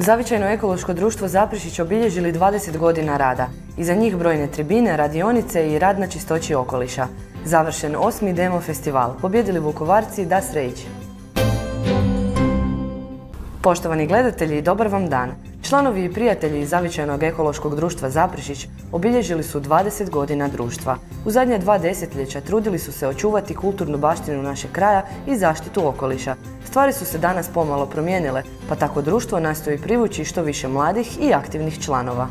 Zavičajno ekološko društvo Zaprešić obilježili 20 godina rada. Iza njih brojne tribine, radionice i rad na čistoći okoliša. Završen 8. demo festival. Pobjedili Vukovarci Das Rage. Poštovani gledatelji, dobar vam dan. Članovi i prijatelji Zavičajnog ekološkog društva Zaprešić obilježili su 20 godina društva. U zadnja 2 desetljeća trudili su se očuvati kulturnu baštinu našeg kraja i zaštitu okoliša. Stvari su se danas pomalo promijenile, pa tako društvo nastoji privući što više mladih i aktivnih članova.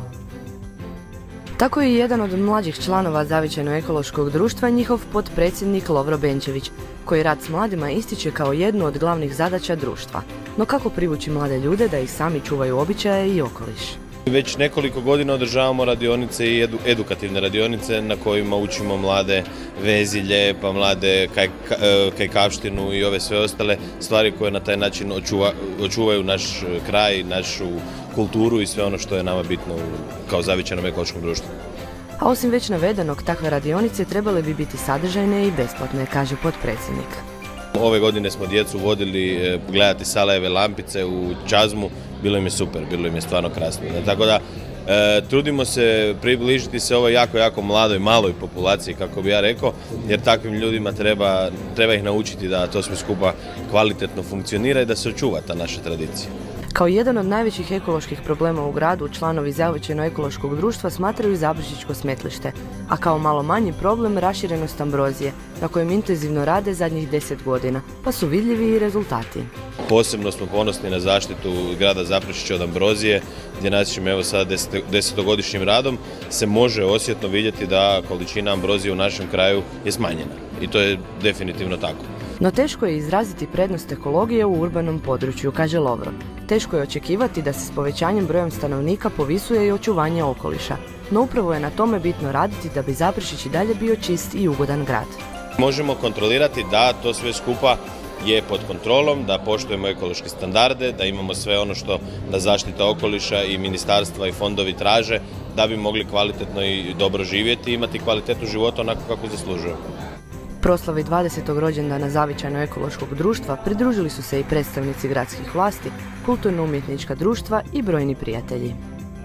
Tako je i jedan od mlađih članova Zavičajno ekološkog društva njihov potpredsjednik Lovro Benčević, koji rad s mladima ističe kao jednu od glavnih zadaća društva. No kako privući mlade ljude da ih sami čuvaju običaje i okoliš? Već nekoliko godina održavamo radionice i edukativne radionice na kojima učimo mlade vezilje, pa mlade kajkavštinu i ove sve ostale stvari koje na taj način očuvaju naš kraj, našu kulturu i sve ono što je nama bitno kao Zavičajnom ekološkom društvu. A osim već navedenog, takve radionice trebale bi biti sadržajne i besplatne, kaže potpredsjednik. Ove godine smo djecu vodili gledati Salajeve lampice u Čazmu, bilo im je super, bilo im je stvarno krasno. Tako da trudimo se približiti se ovoj jako mladoj, maloj populaciji, kako bi ja rekao, jer takvim ljudima treba ih naučiti da to sve skupa kvalitetno funkcionira i da se očuva ta naša tradicija. Kao jedan od najvećih ekoloških problema u gradu, članovi Zavičajno ekološkog društva smatraju Zaprešićko smetlište, a kao malo manji problem raširenost ambrozije, na kojem intenzivno rade zadnjih 10 godina, pa su vidljivi i rezultati. Posebno smo ponosni na zaštitu grada Zaprešića od ambrozije, gdje našim evo sada 10-godišnjim radom se može osjetno vidjeti da količina ambrozije u našem kraju je smanjena. I to je definitivno tako. No teško je izraziti prednost ekologije u urbanom području, kaže Lovro. Teško je očekivati da se s povećanjem brojem stanovnika povisuje i očuvanje okoliša. No upravo je na tome bitno raditi da bi Zaprešić i dalje bio čist i ugodan grad. Možemo kontrolirati da to sve skupa je pod kontrolom, da poštujemo ekološke standarde, da imamo sve ono što da zaštita okoliša i ministarstva i fondovi traže da bi mogli kvalitetno i dobro živjeti i imati kvalitetu života onako kako zaslužujemo. Proslavi 20. rođendana Zavičajno ekološkog društva pridružili su se i predstavnici gradskih vlasti, kulturno-umjetnička društva i brojni prijatelji.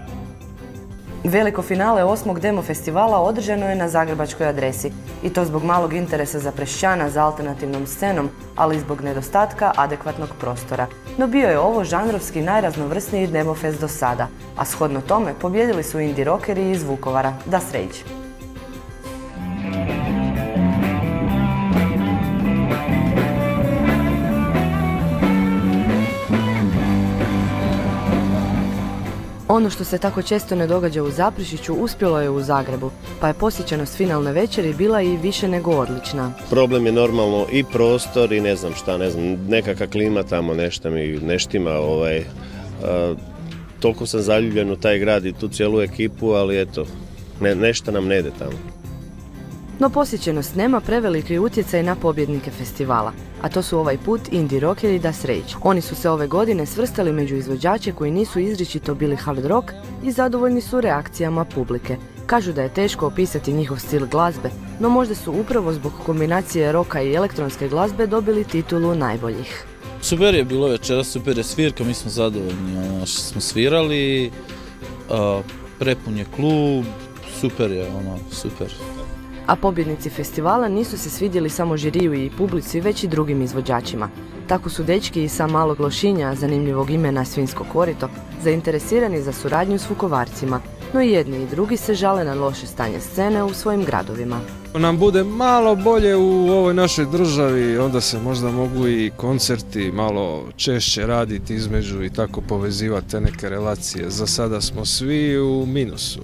Veliko finale 8. demo festivala održano je na zagrebačkoj adresi. I to zbog malog interesa Zaprešićana za alternativnom scenom, ali i zbog nedostatka adekvatnog prostora. No bio je ovo žanrovski najraznovrsniji demofest do sada, a shodno tome pobjedili su indie rockeri iz Vukovara, Das Rage. Ono što se tako često ne događa u Zaprešiću uspjelo je u Zagrebu, pa je posjećenost finalne večeri bila i više nego odlična. Problem je normalno i prostor i ne znam, nekakva klima tamo nešto mi neštima. Toliko sam zaljubljen u taj grad i tu cijelu ekipu, ali eto, nešto nam ne ide tamo. No posjećenost nema preveliki utjecaj na pobjednike festivala, a to su ovaj put indie rockeri Das Rage. Oni su se ove godine svrstali među izvođače koji nisu izričito bili hard rock i zadovoljni su reakcijama publike. Kažu da je teško opisati njihov stil glazbe, no možda su upravo zbog kombinacije roka i elektronske glazbe dobili titulu najboljih. Super je bilo večeras, super je svirka, mi smo zadovoljni što smo svirali, prepun je klub, super je, super. A pobjednici festivala nisu se svidjeli samo žiriju i publici, već i drugim izvođačima. Tako su dečki i sa Malog Lošinja, zanimljivog imena Svinjsko korito, zainteresirani za suradnju s Vukovarcima, no i jedni i drugi se žale na loše stanje scene u svojim gradovima. Nam bude malo bolje u ovoj našoj državi, onda se možda mogu i koncerti malo češće raditi između i tako povezivati te neke relacije. Za sada smo svi u minusu.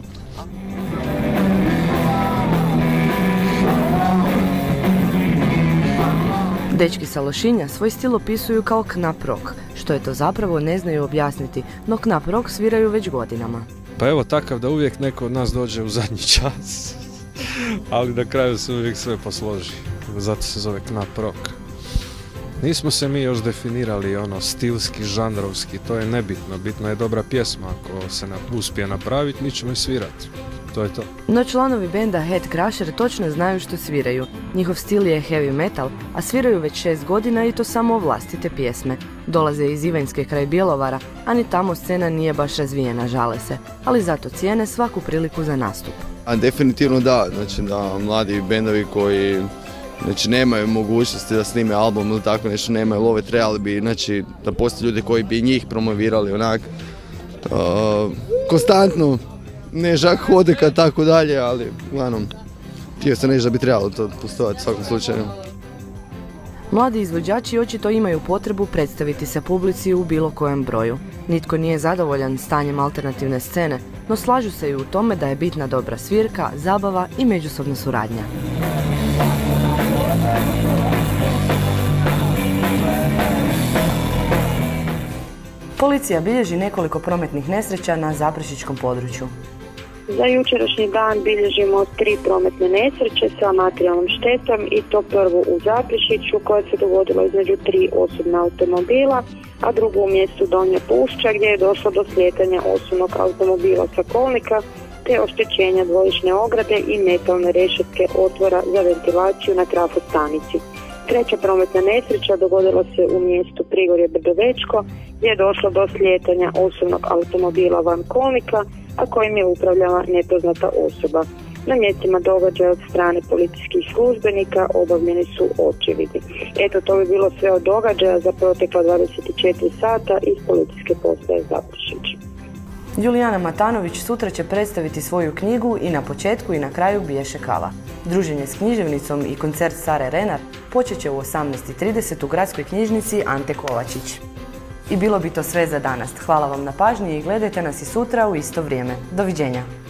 Dečki sa Lošinja svoj stil opisuju kao knap rock. Što je to zapravo ne znaju objasniti, no knap rock sviraju već godinama. Pa evo takav da uvijek neko od nas dođe u zadnji čas, ali na kraju se uvijek sve posloži, zato se zove knap rock. Nismo se mi još definirali stilski, žanrovski, to je nebitno, bitno je dobra pjesma, ako se uspije napraviti, mi ćemo i svirati. to je to. No članovi benda Head Crusher točno znaju što sviraju. Njihov stil je heavy metal, a sviraju već 6 godina i to samo vlastite pjesme. Dolaze iz Ivanjske kraj Bjelovara, a ni tamo scena nije baš razvijena, žale se, ali zato cijene svaku priliku za nastup. A definitivno da, znači da mladi bendovi koji nemaju mogućnosti da snime album ili tako nešto, nemaju love, trebali bi, znači da postoje ljudi koji bi njih promovirali onak konstantno, ne žak hodeka tako dalje, ali uglavnom htio sam reći da bi trebalo to postojati u svakom slučaju. Mladi izvođači očito imaju potrebu predstaviti se publici u bilo kojem broju. Nitko nije zadovoljan stanjem alternativne scene, no slažu se i u tome da je bitna dobra svirka, zabava i međusobna suradnja. Policija bilježi nekoliko prometnih nesreća na zaprešićkom području. Za jučerašnji dan bilježimo 3 prometne nesreće sa materijalnom štetom i to prvu u Zaprešiću koja se dogodila između 3 osobna automobila, a drugu u mjestu Donja Pušća gdje je došlo do slijetanja osobnog automobila sa kolnika te oštećenja dvojične ograde i metalne rešetke otvora za ventilaciju na trafostanici. Treća prometna nesreća dogodila se u mjestu Prigorje Brdovečko gdje je došlo do slijetanja osobnog automobila van kolnika, a kojim je upravljala nepoznata osoba. Na mjestima događaja od strane policijskih službenika obavljeni su očevidi. Eto, to bi bilo sve od događaja za protekla 24 sata iz policijske postaje Zaprešić. Julijana Matanović sutra će predstaviti svoju knjigu I na početku i na kraju biješe kava. Druženje s književnicom i koncert Sare Renar počet će u 18:30 u gradskoj knjižnici Ante Kovačić. I bilo bi to sve za danas. Hvala vam na pažnji i gledajte nas i sutra u isto vrijeme. Doviđenja!